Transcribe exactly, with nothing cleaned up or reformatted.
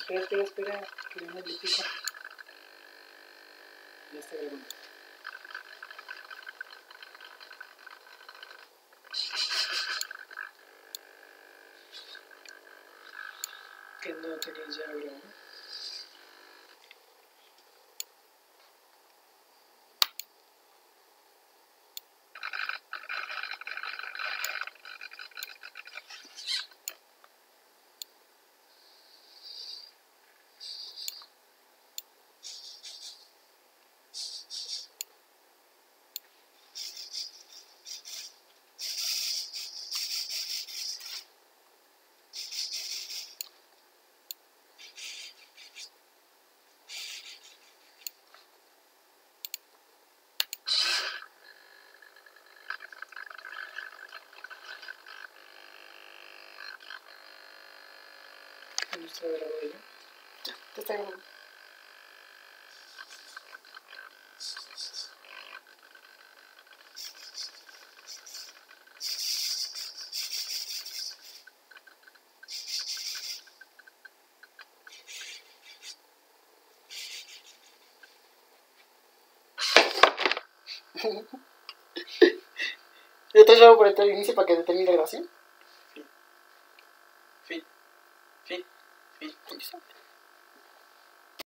Espera, espera, espera, que no me le pica. Ya está grabando. Que no tenías ya grabado. ¿No está grabado ya? Ya, te está grabando. Yo te llamo por el inicio para que te termine la grabación.